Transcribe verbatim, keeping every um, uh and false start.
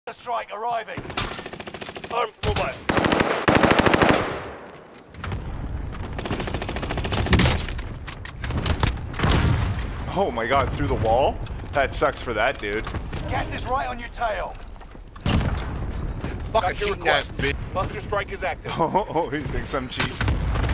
The strike arriving. Armed mobile. Oh my god, through the wall? That sucks for that dude. Gas is right on your tail. Fucking cheating ass bitch. Buster strike is active. Oh, he thinks I'm cheap.